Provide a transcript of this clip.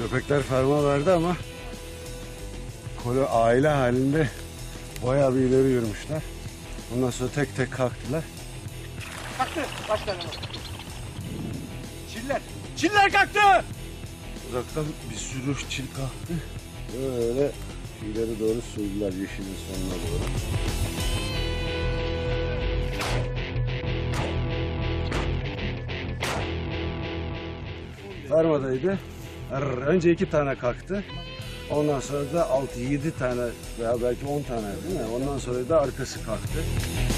Köpekler ferma verdi ama kolo aile halinde bayağı bir ileri yürümüşler. Ondan sonra tek tek kalktılar. Kalktı başkanım. Çiller. Çiller kalktı. Uzaktan bir sürü çil kalktı. Böyle ileri doğru sürdüler yeşilin sonuna doğru. Fermadaydı. Önce 2 tane kalktı. Ondan sonra da 6-7 tane veya belki 10 tane değil mi? Ondan sonra da arkası kalktı.